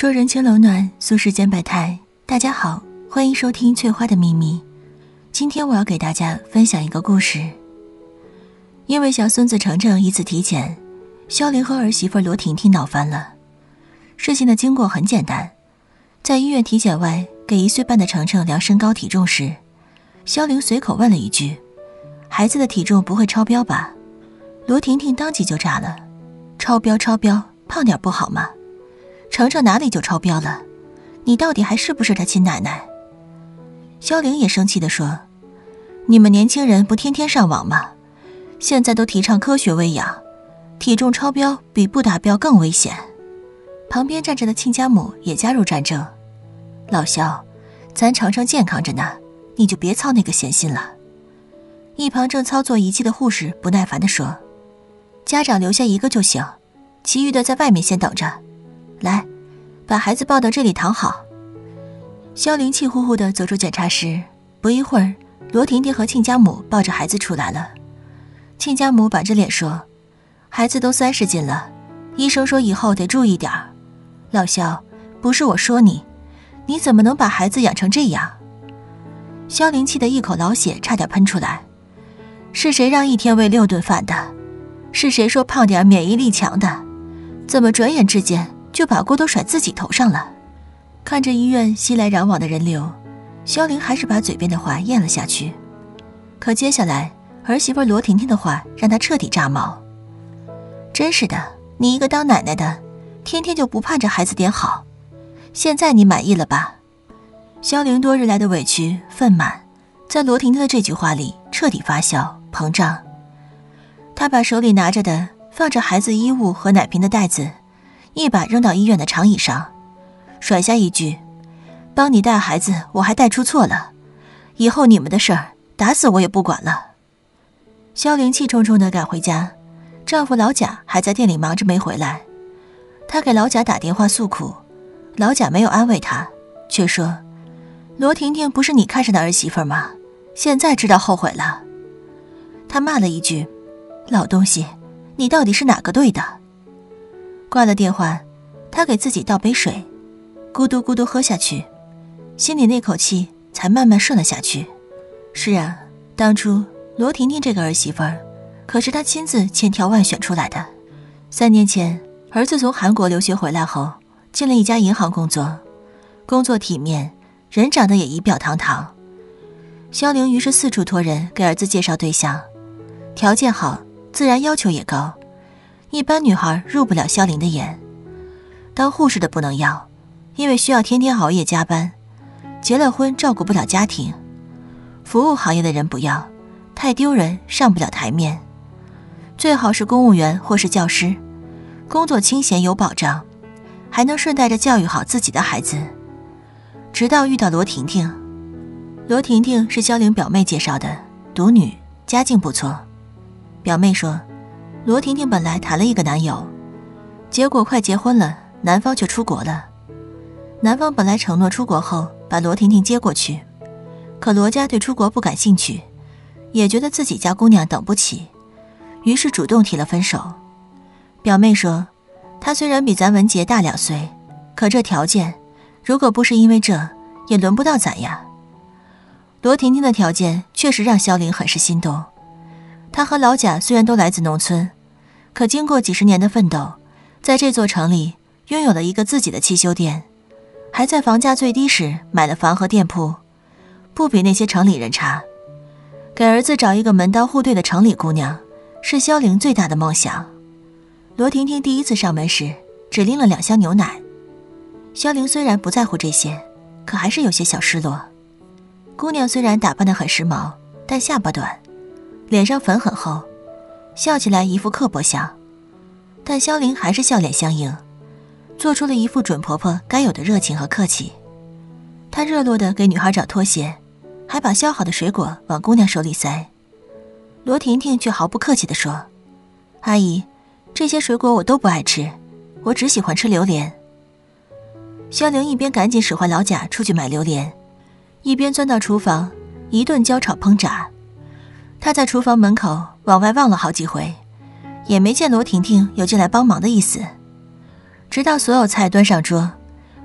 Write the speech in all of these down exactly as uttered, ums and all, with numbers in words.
说人情冷暖，诉世间百态。大家好，欢迎收听翠花的秘密。今天我要给大家分享一个故事。因为小孙子程程一次体检，萧玲和儿媳妇罗婷婷闹翻了。事情的经过很简单，在医院体检外给一岁半的程程量身高体重时，萧玲随口问了一句：“孩子的体重不会超标吧？”罗婷婷当即就炸了：“超标超标，胖点不好吗？程程哪里就超标了？你到底还是不是他亲奶奶？”萧玲也生气地说：“你们年轻人不天天上网吗？现在都提倡科学喂养，体重超标比不达标更危险。”旁边站着的亲家母也加入战争：“老萧，咱程程健康着呢，你就别操那个闲心了。”一旁正操作仪器的护士不耐烦地说：“家长留下一个就行，其余的在外面先等着。来，把孩子抱到这里躺好。”萧玲气呼呼地走出检查室，不一会儿，罗婷婷和亲家母抱着孩子出来了。亲家母板着脸说：“孩子都三十斤了，医生说以后得注意点儿。老萧，不是我说你，你怎么能把孩子养成这样？”萧玲气得一口老血差点喷出来。是谁让一天喂六顿饭的？是谁说胖点免疫力强的？怎么转眼之间就把锅都甩自己头上了？看着医院熙来攘往的人流，萧玲还是把嘴边的话咽了下去。可接下来儿媳妇罗婷婷的话让她彻底炸毛。真是的，你一个当奶奶的，天天就不盼着孩子点好。现在你满意了吧？萧玲多日来的委屈愤懑，在罗婷婷的这句话里彻底发酵膨胀。她把手里拿着的放着孩子衣物和奶瓶的袋子一把扔到医院的长椅上，甩下一句：“帮你带孩子我还带出错了，以后你们的事儿打死我也不管了。”萧玲气冲冲地赶回家，丈夫老贾还在店里忙着没回来。她给老贾打电话诉苦，老贾没有安慰她，却说：“罗婷婷不是你看上的儿媳妇吗？现在知道后悔了。”他骂了一句：“老东西，你到底是哪个队的？”挂了电话，他给自己倒杯水，咕嘟咕嘟喝下去，心里那口气才慢慢顺了下去。是啊，当初罗婷婷这个儿媳妇儿可是他亲自千挑万选出来的。三年前儿子从韩国留学回来后，进了一家银行工作，工作体面，人长得也仪表堂堂。萧玲于是四处托人给儿子介绍对象，条件好，自然要求也高，一般女孩入不了萧玲的眼。当护士的不能要，因为需要天天熬夜加班，结了婚照顾不了家庭。服务行业的人不要，太丢人，上不了台面。最好是公务员或是教师，工作清闲有保障，还能顺带着教育好自己的孩子。直到遇到罗婷婷。罗婷婷是萧玲表妹介绍的，独女，家境不错。表妹说，罗婷婷本来谈了一个男友，结果快结婚了，男方却出国了。男方本来承诺出国后把罗婷婷接过去，可罗家对出国不感兴趣，也觉得自己家姑娘等不起，于是主动提了分手。表妹说，她虽然比咱文杰大两岁，可这条件，如果不是因为这，也轮不到咱呀。罗婷婷的条件确实让萧玲很是心动。她和老贾虽然都来自农村，可经过几十年的奋斗，在这座城里拥有了一个自己的汽修店，还在房价最低时买了房和店铺，不比那些城里人差。给儿子找一个门当户对的城里姑娘，是萧玲最大的梦想。罗婷婷第一次上门时，只拎了两箱牛奶。萧玲虽然不在乎这些，可还是有些小失落。姑娘虽然打扮得很时髦，但下巴短，脸上粉很厚，笑起来一副刻薄相。但萧玲还是笑脸相迎，做出了一副准婆婆该有的热情和客气。她热络地给女孩找拖鞋，还把削好的水果往姑娘手里塞。罗婷婷却毫不客气地说：“阿姨，这些水果我都不爱吃，我只喜欢吃榴莲。”萧玲一边赶紧使唤老贾出去买榴莲，一边钻到厨房，一顿焦炒烹炸。她在厨房门口往外望了好几回，也没见罗婷婷有进来帮忙的意思。直到所有菜端上桌，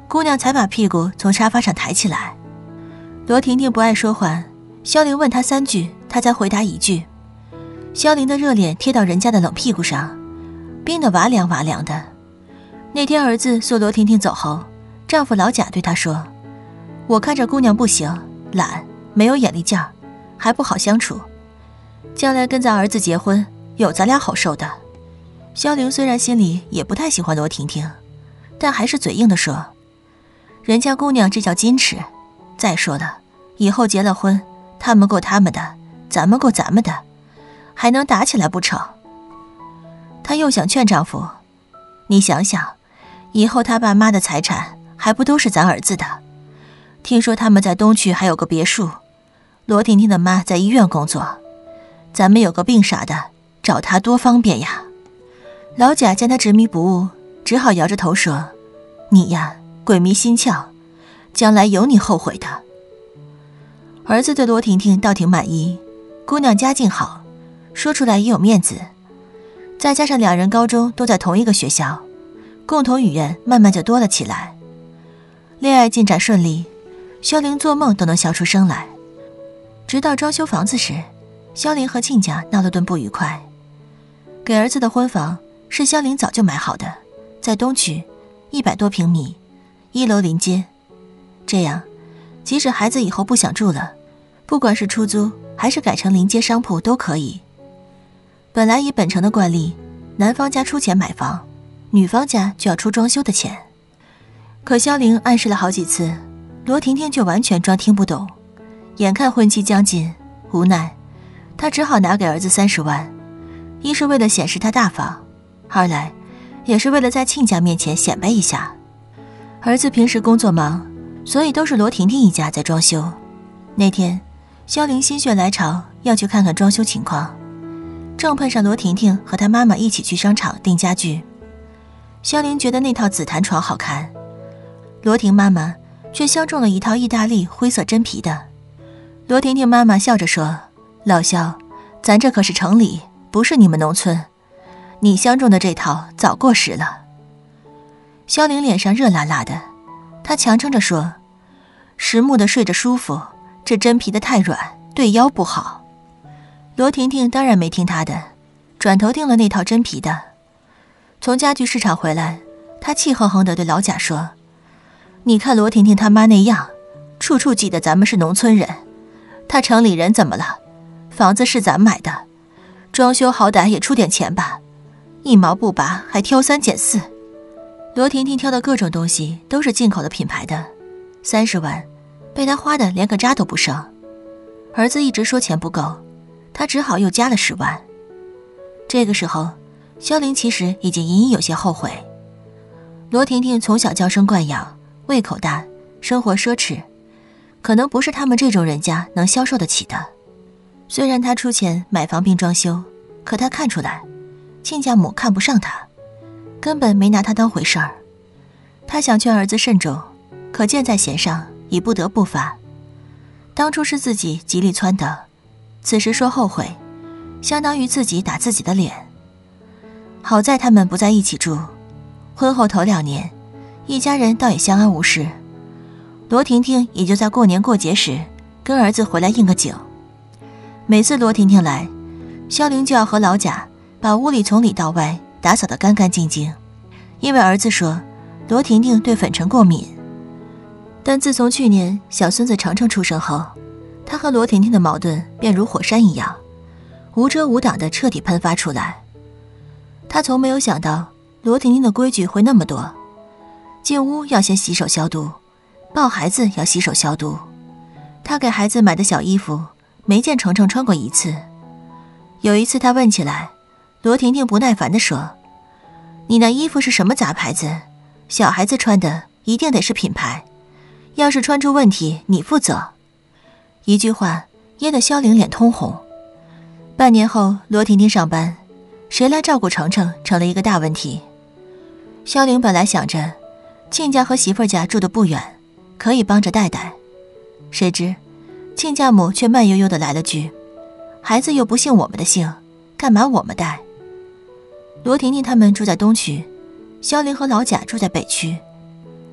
姑娘才把屁股从沙发上抬起来。罗婷婷不爱说话，萧玲问她三句，她才回答一句。萧玲的热脸贴到人家的冷屁股上，冰得哇凉哇凉的。那天儿子送罗婷婷走后，丈夫老贾对她说：“我看这姑娘不行，懒，没有眼力劲儿，还不好相处。将来跟咱儿子结婚，有咱俩好受的。”萧玲虽然心里也不太喜欢罗婷婷，但还是嘴硬地说：“人家姑娘这叫矜持。再说了，以后结了婚，他们过他们的，咱们过咱们的，还能打起来不成？”她又想劝丈夫：“你想想，以后他爸妈的财产还不都是咱儿子的？听说他们在东区还有个别墅，罗婷婷的妈在医院工作，咱们有个病啥的，找她多方便呀。”老贾见他执迷不悟，只好摇着头说：“你呀，鬼迷心窍，将来有你后悔的。”儿子对罗婷婷倒挺满意，姑娘家境好，说出来也有面子，再加上两人高中都在同一个学校，共同语言慢慢就多了起来。恋爱进展顺利，萧玲做梦都能笑出声来。直到装修房子时，萧玲和亲家闹了顿不愉快。给儿子的婚房是萧玲早就买好的，在东区，一百多平米，一楼临街。这样，即使孩子以后不想住了，不管是出租还是改成临街商铺都可以。本来以本城的惯例，男方家出钱买房，女方家就要出装修的钱。可萧玲暗示了好几次，罗婷婷却完全装听不懂。眼看婚期将近，无奈她只好拿给儿子三十万，一是为了显示她大方，二来也是为了在亲家面前显摆一下。儿子平时工作忙，所以都是罗婷婷一家在装修。那天萧玲心血来潮要去看看装修情况，正碰上罗婷婷和她妈妈一起去商场订家具。萧玲觉得那套紫檀床好看，罗婷妈妈却相中了一套意大利灰色真皮的。罗婷婷妈妈笑着说：“老萧，咱这可是城里，不是你们农村，你相中的这套早过时了。”萧玲脸上热辣辣的，她强撑着说：“实木的睡着舒服，这真皮的太软，对腰不好。”罗婷婷当然没听她的，转头订了那套真皮的。从家具市场回来，她气哼哼地对老贾说：“你看罗婷婷他妈那样，处处记得咱们是农村人，她城里人怎么了？房子是咱买的，装修好歹也出点钱吧，一毛不拔还挑三拣四。”罗婷婷挑的各种东西都是进口的品牌的，三十万被她花的连个渣都不剩。儿子一直说钱不够，她只好又加了十万。这个时候萧玲其实已经隐隐有些后悔。罗婷婷从小娇生惯养，胃口大，生活奢侈，可能不是他们这种人家能消受得起的。虽然她出钱买房并装修，可她看出来亲家母看不上她，根本没拿她当回事儿。她想劝儿子慎重，可箭在弦上，已不得不发。当初是自己极力撺的，此时说后悔，相当于自己打自己的脸。好在他们不在一起住，婚后头两年，一家人倒也相安无事。罗婷婷也就在过年过节时跟儿子回来应个景。每次罗婷婷来，萧玲就要和老贾把屋里从里到外打扫得干干净净，因为儿子说罗婷婷对粉尘过敏。但自从去年小孙子程程出生后，他和罗婷婷的矛盾便如火山一样，无遮无挡地彻底喷发出来。他从没有想到罗婷婷的规矩会那么多，进屋要先洗手消毒，抱孩子要洗手消毒。他给孩子买的小衣服没见程程穿过一次。有一次他问起来，罗婷婷不耐烦地说：“你那衣服是什么杂牌子？小孩子穿的一定得是品牌，要是穿出问题你负责。”一句话噎得萧玲脸通红。半年后罗婷婷上班，谁来照顾程程成了一个大问题。萧玲本来想着亲家和媳妇家住得不远，可以帮着带带，谁知亲家母却慢悠悠地来了句：“孩子又不姓我们的姓，干嘛我们带？”罗婷婷他们住在东区，萧玲和老贾住在北区，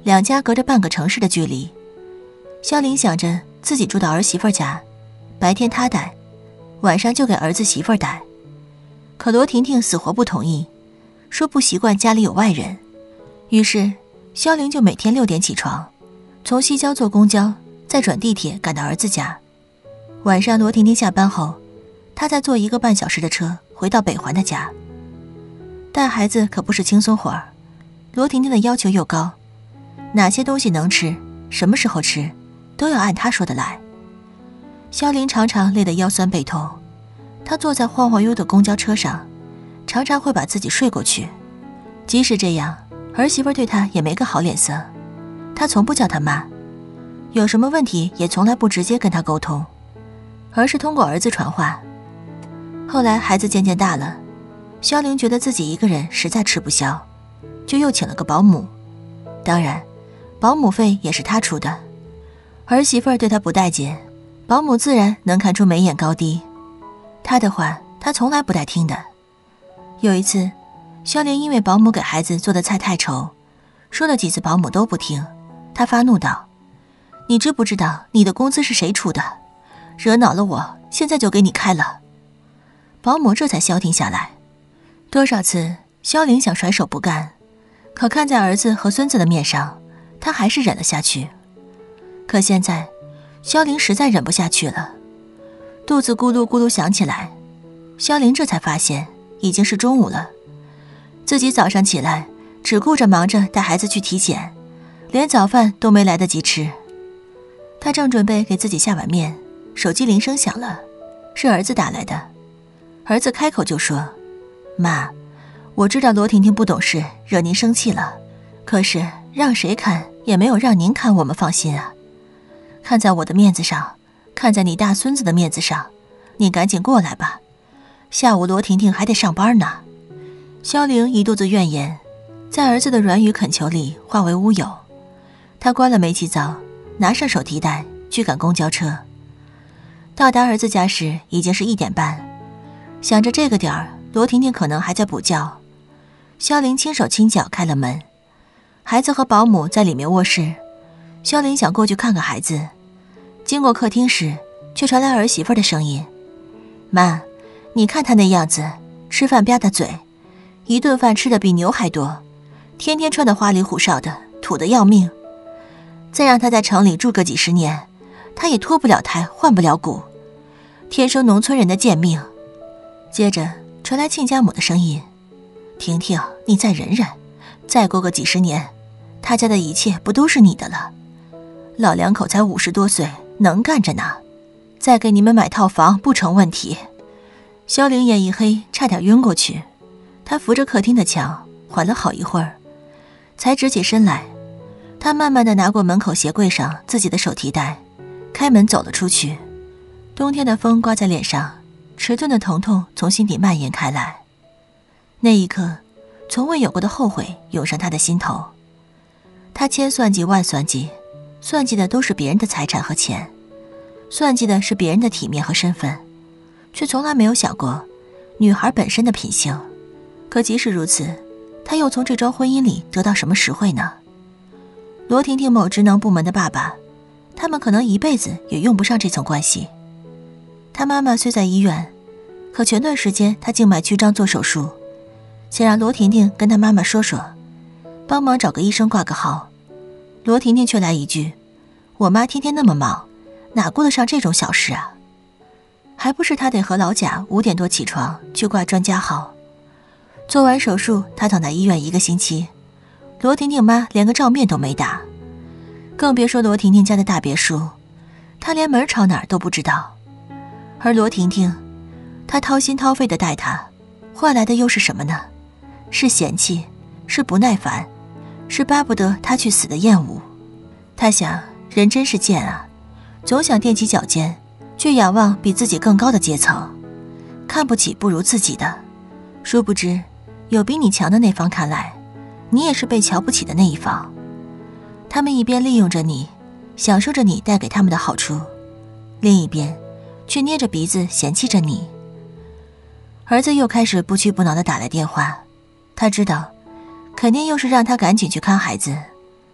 两家隔着半个城市的距离。萧玲想着自己住到儿媳妇家，白天她带，晚上就给儿子媳妇带。可罗婷婷死活不同意，说不习惯家里有外人。于是萧玲就每天六点起床，从西郊坐公交，再转地铁赶到儿子家。晚上罗婷婷下班后，她再坐一个半小时的车回到北环的家。带孩子可不是轻松活儿，罗婷婷的要求又高，哪些东西能吃，什么时候吃，都要按她说的来。萧玲常常累得腰酸背痛，她坐在晃晃悠的公交车上，常常会把自己睡过去。即使这样，儿媳妇对她也没个好脸色，她从不叫她妈，有什么问题也从来不直接跟她沟通，而是通过儿子传话。后来孩子渐渐大了，萧玲觉得自己一个人实在吃不消，就又请了个保姆。当然保姆费也是她出的，儿媳妇对她不待见，保姆自然能看出眉眼高低。她的话她从来不带听的。有一次萧玲因为保姆给孩子做的菜太稠，说了几次保姆都不听，她发怒道：你知不知道你的工资是谁出的？惹恼了我，现在就给你开了。保姆这才消停下来。多少次萧玲想甩手不干，可看在儿子和孙子的面上，她还是忍了下去。可现在萧玲实在忍不下去了，肚子咕噜咕噜响起来，萧玲这才发现已经是中午了。自己早上起来只顾着忙着带孩子去体检，连早饭都没来得及吃。她正准备给自己下碗面，手机铃声响了，是儿子打来的。儿子开口就说：妈，我知道罗婷婷不懂事，惹您生气了，可是让谁看也没有让您看我们放心啊。看在我的面子上，看在你大孙子的面子上，你赶紧过来吧，下午罗婷婷还得上班呢。萧玲一肚子怨言，在儿子的软语恳求里化为乌有。她关了煤气灶，拿上手提袋去赶公交车。到达儿子家时已经是一点半，想着这个点儿罗婷婷可能还在补觉，萧玲轻手轻脚开了门。孩子和保姆在里面卧室，萧玲想过去看看孩子，经过客厅时却传来儿媳妇的声音：妈，你看他那样子，吃饭吧嗒嘴，一顿饭吃的比牛还多，天天穿得花里胡哨的，土得要命。再让他在城里住个几十年，他也脱不了胎换不了骨，天生农村人的贱命。接着传来亲家母的声音：婷婷，你再忍忍，再过个几十年，他家的一切不都是你的了？老两口才五十多岁，能干着呢，再给你们买套房不成问题。萧玲眼一黑，差点晕过去。她扶着客厅的墙，缓了好一会儿，才直起身来。她慢慢地拿过门口鞋柜上自己的手提袋，开门走了出去。冬天的风刮在脸上，迟钝的疼痛从心底蔓延开来。那一刻，从未有过的后悔涌上他的心头。他千算计万算计，算计的都是别人的财产和钱，算计的是别人的体面和身份，却从来没有想过女孩本身的品性。可即使如此，他又从这桩婚姻里得到什么实惠呢？罗婷婷某职能部门的爸爸，他们可能一辈子也用不上这层关系。他妈妈虽在医院，可前段时间他静脉曲张做手术，想让罗婷婷跟他妈妈说说，帮忙找个医生挂个号。罗婷婷却来一句：我妈天天那么忙，哪顾得上这种小事啊？还不是她得和老贾五点多起床去挂专家号。做完手术，她躺在医院一个星期，罗婷婷妈连个照面都没打，更别说罗婷婷家的大别墅，她连门朝哪儿都不知道。而罗婷婷，她掏心掏肺地待她，换来的又是什么呢？是嫌弃，是不耐烦，是巴不得她去死的厌恶。她想，人真是贱啊，总想踮起脚尖，却仰望比自己更高的阶层，看不起不如自己的。殊不知，有比你强的那方看来，你也是被瞧不起的那一方。他们一边利用着你，享受着你带给他们的好处，另一边却捏着鼻子嫌弃着你。儿子又开始不屈不挠地打来电话，他知道肯定又是让他赶紧去看孩子。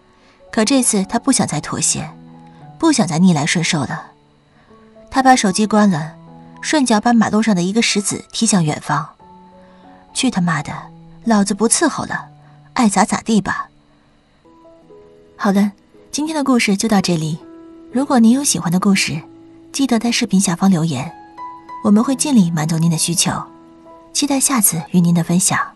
可这次他不想再妥协，不想再逆来顺受了。他把手机关了，顺脚把马路上的一个石子踢向远方。去他妈的，老子不伺候了，爱咋咋地吧。好了，今天的故事就到这里。如果您有喜欢的故事，记得在视频下方留言，我们会尽力满足您的需求。期待下次与您的分享。